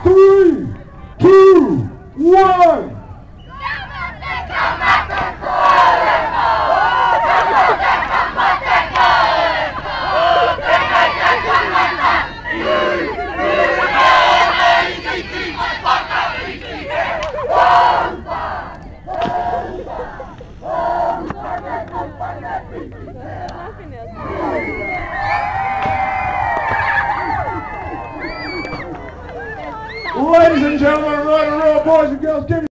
3, 2, 1. Ladies and gentlemen, right and roll, boys and girls, give me